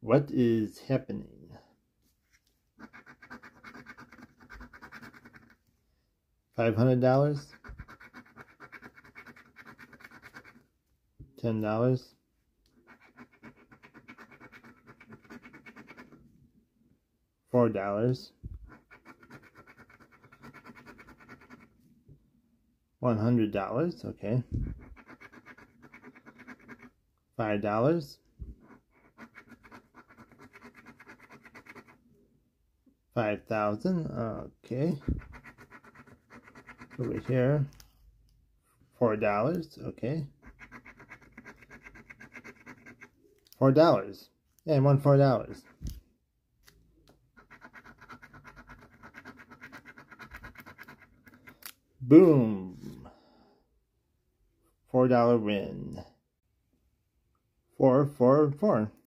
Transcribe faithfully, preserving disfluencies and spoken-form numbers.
What is happening? Five hundred dollars? Ten dollars? Four dollars? One hundred dollars, okay. Five dollars? Five thousand, okay. Over here, four dollars, okay. Four dollars. Yeah, I won four dollars. Boom. Four dollar win. Four, four, four.